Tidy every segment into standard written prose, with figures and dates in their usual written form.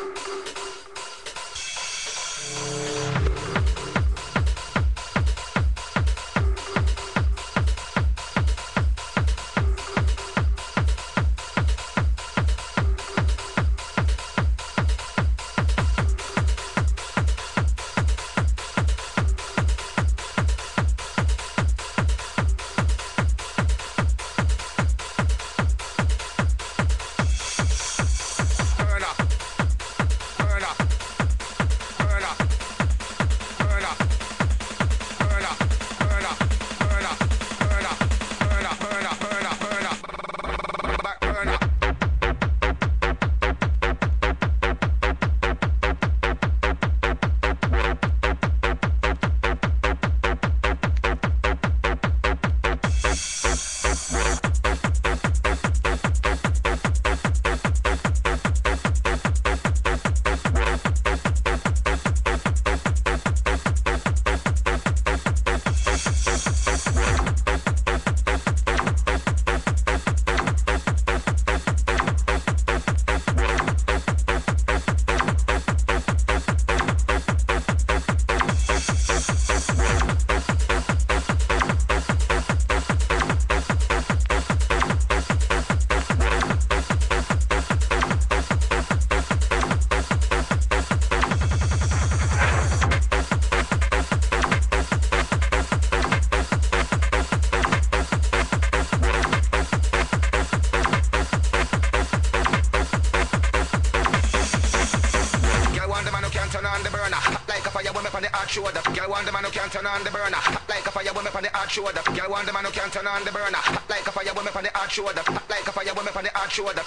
shoulder. Girl want the man who can turn on the burner. Hot like a fire woman on the hard shoulder. Girl want the man who can turn on the burner. Hot like a fire woman on the hard shoulder. Hot like a fire woman on the hard shoulder.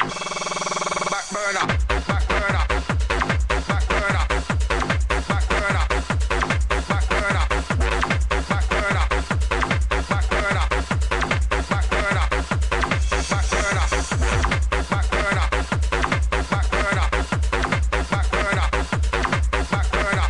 Back burner, back burner, back burner, back burner, back burner, back burner, back burner, back burner, back burner, back burner, back burner, back burner, back burner.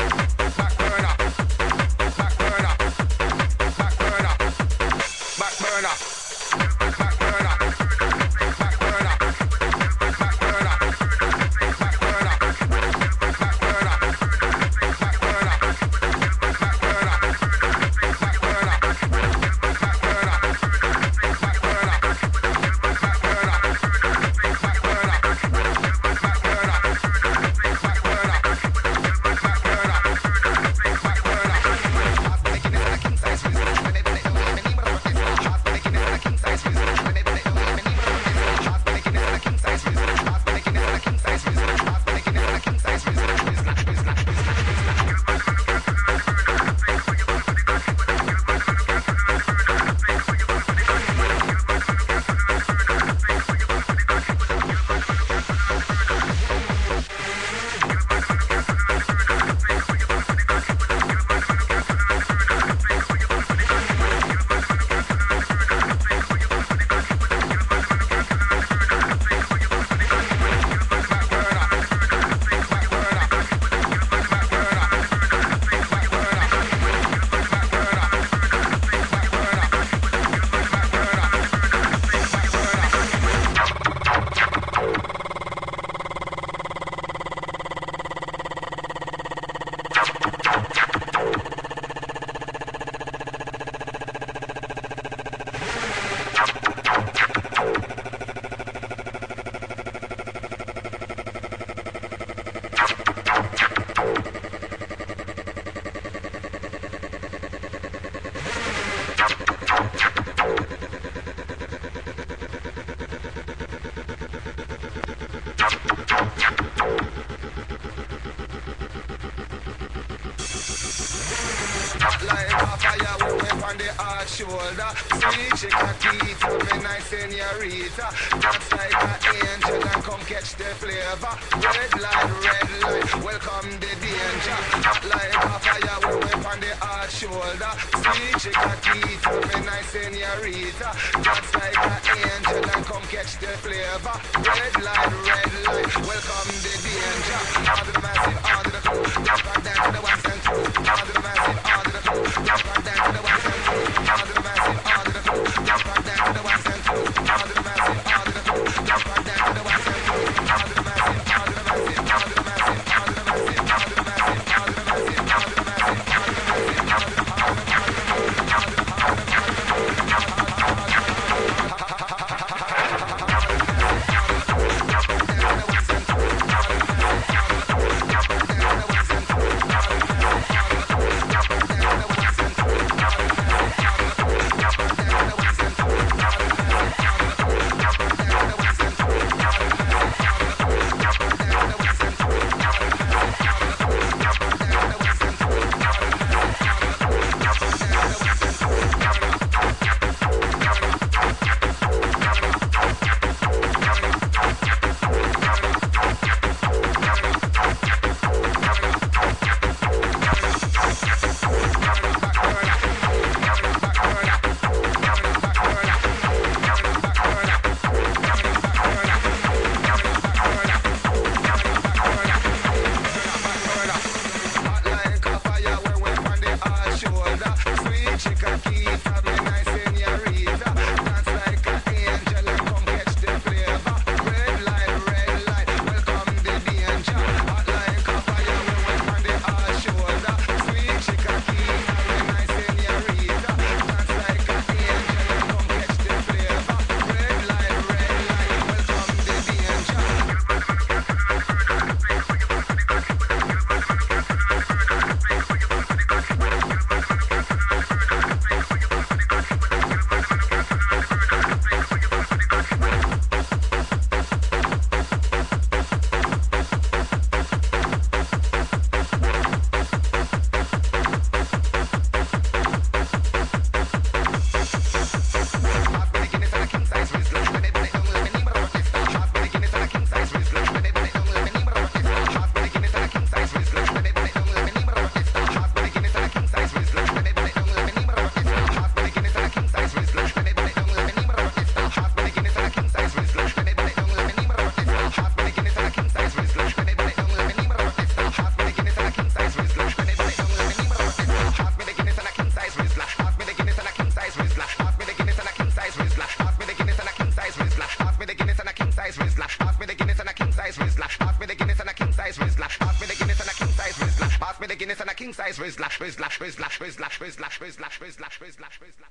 Like a fire woman on the hard shoulder. Sweet chickadee, me nice senorita. Just like an angel and come catch the flavor. Red light, welcome the danger. Like a fire woman on the hard shoulder. Sweet chickadee, me nice senorita. Just like an angel and come catch the flavor. Red light, welcome the danger. Under the massive, under the cool. Jump and down to the ones and two. Under the massive, under the cool. Jump and down to the ones and two. Under the massive, under the cool. Jump and down to the ones and two. Under the massive, under the cool. Jump and down to the ones and two. Under the massive, under the massive, under the king size, whiz lash, whiz lash, whiz lash, whiz lash, whiz lash, whiz lash, whiz lash, whiz lash, whiz lash.